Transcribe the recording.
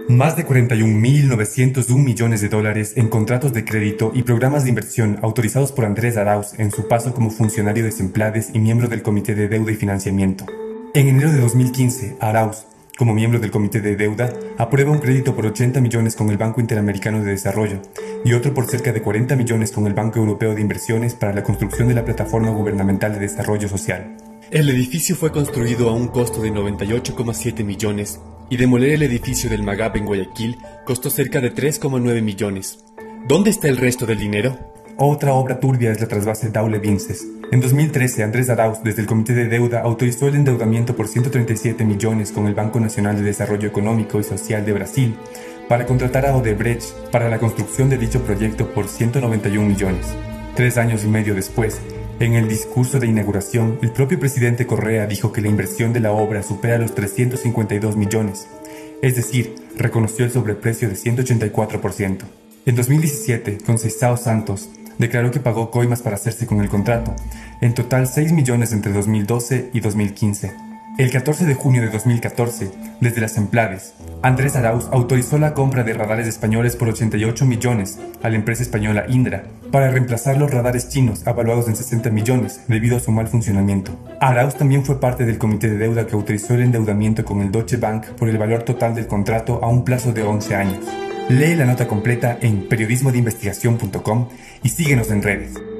Más de 41.901 millones de dólares en contratos de crédito y programas de inversión autorizados por Andrés Arauz en su paso como funcionario de Semplades y miembro del Comité de Deuda y Financiamiento. En enero de 2015, Arauz, como miembro del Comité de Deuda, aprueba un crédito por 80 millones con el Banco Interamericano de Desarrollo y otro por cerca de 40 millones con el Banco Europeo de Inversiones para la construcción de la Plataforma Gubernamental de Desarrollo Social. El edificio fue construido a un costo de 98,7 millones y demoler el edificio del Magab en Guayaquil costó cerca de 3,9 millones. ¿Dónde está el resto del dinero? Otra obra turbia es la trasvase Daule Vinces. En 2013, Andrés Arauz, desde el Comité de Deuda, autorizó el endeudamiento por 137 millones con el Banco Nacional de Desarrollo Económico y Social de Brasil para contratar a Odebrecht para la construcción de dicho proyecto por 191 millones. 3 años y medio después, en el discurso de inauguración, el propio presidente Correa dijo que la inversión de la obra supera los 352 millones, es decir, reconoció el sobreprecio de 184%. En 2017, Conceição Santos declaró que pagó coimas para hacerse con el contrato, en total 6 millones entre 2012 y 2015. El 14 de junio de 2014, desde las Semplades, Andrés Arauz autorizó la compra de radares españoles por 88 millones a la empresa española Indra para reemplazar los radares chinos avaluados en 60 millones debido a su mal funcionamiento. Arauz también fue parte del comité de deuda que autorizó el endeudamiento con el Deutsche Bank por el valor total del contrato a un plazo de 11 años. Lee la nota completa en periodismodeinvestigación.com y síguenos en redes.